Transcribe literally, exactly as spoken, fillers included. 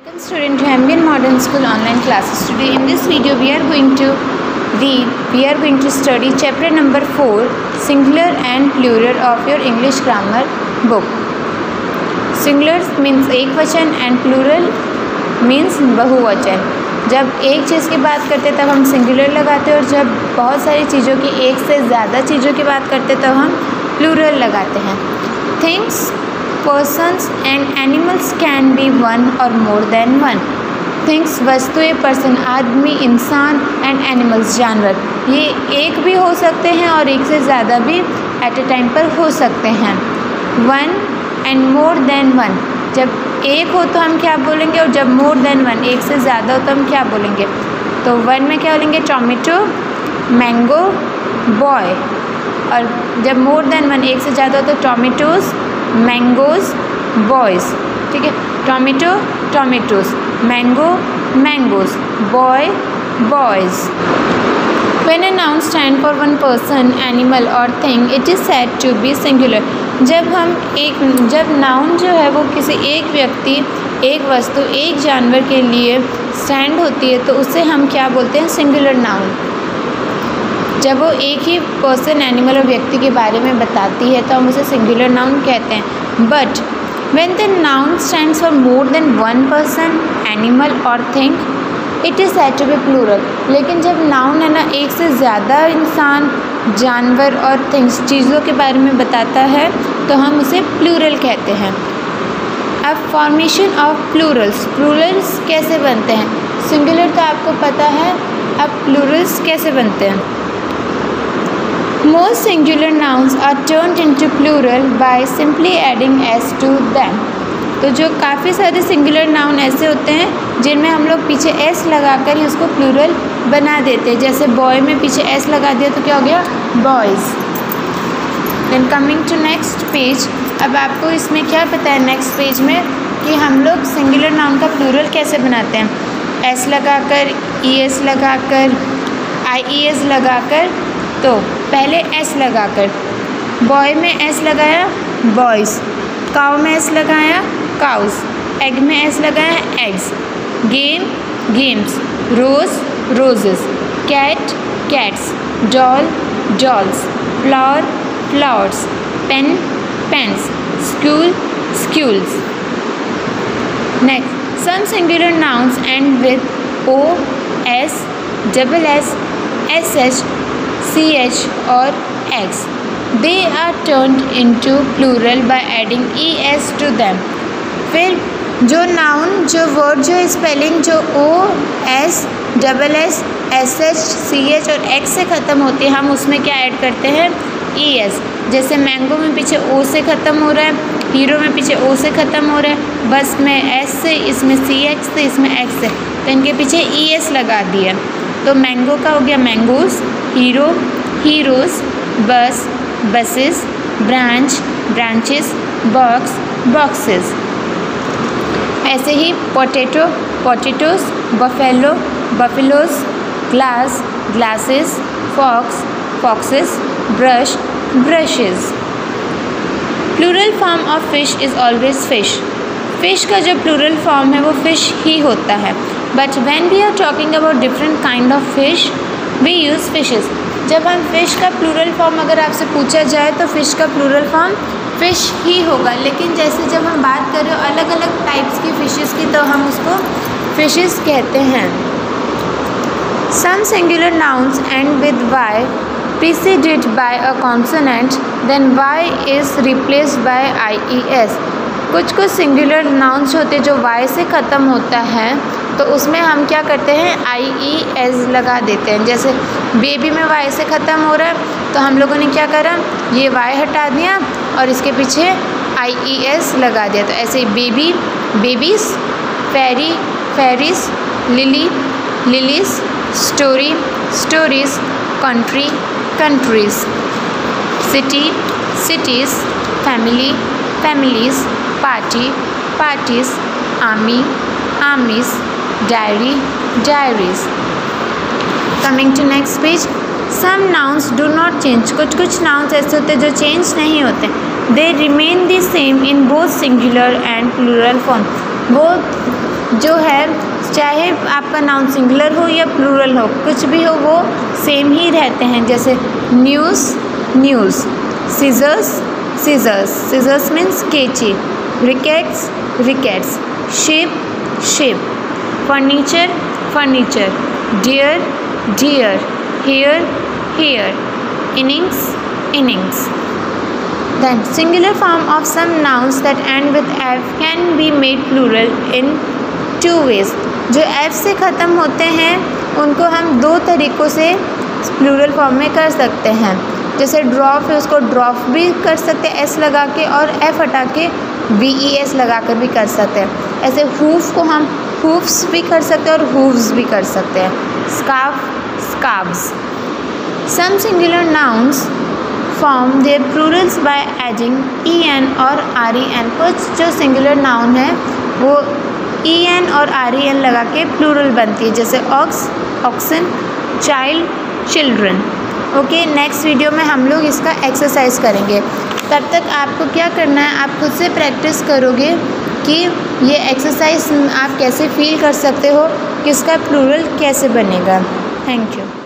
Welcome student to Ambient Modern School online classes. Today in this video we are going to read, we are going to study chapter number four, singular and plural of your English grammar book. Singular means एक वचन and plural means बहुवचन. जब एक चीज़ की बात करते तब हम सिंगुलर लगाते हैं और जब बहुत सारी चीज़ों की एक से ज़्यादा चीज़ों की बात करते तब हम प्लूरल लगाते हैं. Things, persons and animals can be one or more than one. Things वस्तुएं, person आदमी, इंसान and animals जानवर, ये एक भी हो सकते हैं और एक से ज़्यादा भी at a time पर हो सकते हैं. One and more than one, जब एक हो तो हम क्या बोलेंगे और जब more than one एक से ज़्यादा हो तो हम क्या बोलेंगे. तो one में क्या बोलेंगे, टोमेटो, मैंगो, बॉय. और जब more than one एक से ज़्यादा हो तो टोमेटोज़, मैंगोज़, बॉयज़. ठीक है, tomato, tomatoes, mango, mangoes, boy, boys. When a noun stand for one person, animal or thing, it is said to be singular. जब हम एक जब नाउन जो है वो किसी एक व्यक्ति, एक वस्तु, एक जानवर के लिए स्टैंड होती है तो उसे हम क्या बोलते हैं, सिंगुलर नाउन. जब वो एक ही पर्सन, एनिमल और व्यक्ति के बारे में बताती है तो हम उसे सिंगुलर नाउन कहते हैं. But when the noun stands for more than one person, animal और thing, it is said to be plural. लेकिन जब नाउन है ना एक से ज़्यादा इंसान, जानवर और थिंग्स, चीज़ों के बारे में बताता है तो हम उसे प्लूरल कहते हैं. अब फॉर्मेशन ऑफ प्लूरल्स, प्लूरल्स कैसे बनते हैं. सिंगुलर तो आपको पता है, अब प्लूरल्स कैसे बनते हैं. Most singular nouns are turned into plural by simply adding s to them. तो जो काफ़ी सारे सिंगुलर नाउन ऐसे होते हैं जिनमें हम लोग पीछे s लगाकर ही उसको प्लूरल बना देते हैं. जैसे बॉय में पीछे s लगा दिया तो क्या हो गया, boys. Then coming to next page. अब आपको इसमें क्या पता है नेक्स्ट पेज में कि हम लोग सिंगुलर नाउन का प्लूरल कैसे बनाते हैं. s लगाकर, es लगाकर, ies लगाकर. तो पहले s लगाकर, बॉय में s लगाया, बॉयज़. काउ में s लगाया, काउस. एग में s लगाया, eggs. Game, games. Rose, roses. Cat, cats. Doll, dolls. Flower, flowers. Pen, pens. School, schools. Next, some singular nouns end with o, s, double s, sh, ch और x. They are turned into plural by adding es to them. फिर जो noun, जो word, जो spelling जो o, s, double s, sh, ch और x से ख़त्म होती है हम उसमें क्या ऐड करते हैं, es. जैसे मैंगो में पीछे o से ख़त्म हो रहा है, हीरो में पीछे o से ख़त्म हो रहा है, बस में s से, इसमें ch से, इसमें x से, तो इनके पीछे es लगा दिया. तो मैंगो का हो गया mangoes, hero, heroes, bus, buses, branch, branches, box, boxes. ऐसे ही potato, potatoes, buffalo, buffaloes, glass, glasses, fox, foxes, brush, brushes. Plural form of fish is always fish. Fish का जो प्लूरल फॉर्म है वो फ़िश ही होता है. But when we are talking about different kind of fish we use fishes. जब हम fish का प्लूरल फॉर्म अगर आपसे पूछा जाए तो फ़िश का प्लूरल फॉर्म फ़िश ही होगा. लेकिन जैसे जब हम बात कर रहे हो अलग अलग टाइप्स की फ़िशेस की तो हम उसको फ़िशेस कहते हैं. Some singular nouns end with y preceded by a consonant, then y is replaced by ies. कुछ कुछ सिंगुलर नाउन्स होते हैं जो y से ख़त्म होता है तो उसमें हम क्या करते हैं, आई ई एस लगा देते हैं. जैसे बेबी में y से ख़त्म हो रहा है तो हम लोगों ने क्या करा, ये y हटा दिया और इसके पीछे आई ई एस लगा दिया. तो ऐसे baby, babies, ferry, ferries, lily, lilies, story, stories, country, countries, city, cities, family, families, party, parties, army, armies, diary, diaries. Coming to next page. Some nouns do not change. कुछ कुछ nouns ऐसे होते हैं जो चेंज नहीं होते. They remain the same in both singular and plural form. Both जो है चाहे आपका नाउन सिंगुलर हो या प्लूरल हो, कुछ भी हो वो सेम ही रहते हैं। जैसे news news, scissors scissors, scissors means कैंची, rickets rickets, sheep sheep, furniture furniture, deer deer, hair hair, innings innings. Then singular form of some nouns that end with f can be made plural in two ways. जो f से ख़त्म होते हैं उनको हम दो तरीक़ों से प्लूरल फॉर्म में कर सकते हैं। जैसे ड्रॉप है, उसको ड्रॉप भी कर सकते हैं एस लगा के, और एफ हटा के वी ई एस लगा कर भी कर सकते हैं। ऐसे हूफ को हम हूफ्स भी कर सकते हैं और हूव्स भी कर सकते हैं। Scarf scarves. Some singular nouns form their plurals by adding en और ren। कुछ जो singular noun है वो en और ren लगा के plural बनती है, जैसे ox oxen, child children। Okay, next video में हम लोग इसका एक्सरसाइज करेंगे। तब तक आपको क्या करना है, आप खुद से प्रैक्टिस करोगे कि ये एक्सरसाइज आप कैसे फील कर सकते हो कि इसका प्लूरल कैसे बनेगा। Thank you.